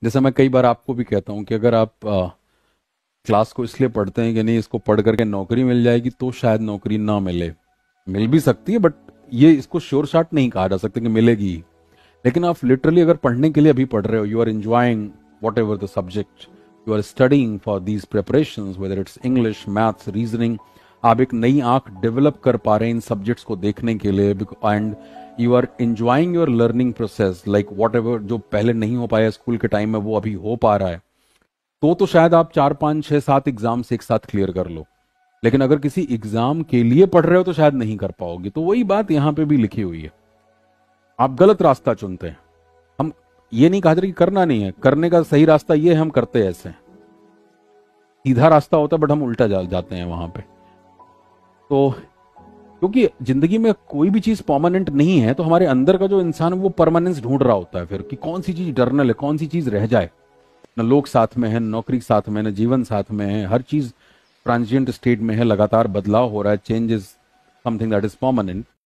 जैसे मैं कई बार आपको भी कहता हूँ कि अगर आप क्लास को इसलिए पढ़ते हैं कि नहीं इसको पढ़ करके नौकरी मिल जाएगी, तो शायद नौकरी ना मिले। मिल भी सकती है, बट ये इसको श्योर शॉट नहीं कहा जा सकता कि मिलेगी ही। लेकिन आप लिटरली अगर पढ़ने के लिए अभी पढ़ रहे हो, you are enjoying whatever the subject you are studying for these preparation, whether it's English, maths, reasoning, आप एक नई आंख डेवलप कर पा रहे हैं इन सब्जेक्ट्स को देखने के लिए, and you are enjoying your learning process, like whatever जो पहले नहीं हो पाया स्कूल के टाइम में वो अभी हो पा रहा है, तो शायद आप 4 5 6 7 एग्जाम्स एक साथ क्लियर कर लो। लेकिन अगर किसी एग्जाम के लिए पढ़ रहे हो तो शायद नहीं कर पाओगे। तो वही बात यहां पे भी लिखी हुई है, आप गलत रास्ता चुनते हैं। हम ये नहीं कहा जा रहा कि करना नहीं है, करने का सही रास्ता ये है, हम करते हैं ऐसे, सीधा रास्ता होता है बट हम उल्टा जाते हैं वहां पे। तो क्योंकि जिंदगी में कोई भी चीज परमानेंट नहीं है, तो हमारे अंदर का जो इंसान है वो परमानेंस ढूंढ रहा होता है फिर, कि कौन सी चीज इटर्नल है, कौन सी चीज रह जाए। न लोग साथ में है, नौकरी साथ में, न जीवन साथ में है, हर चीज ट्रांजिएंट स्टेट में है, लगातार बदलाव हो रहा है, change is something that is permanent.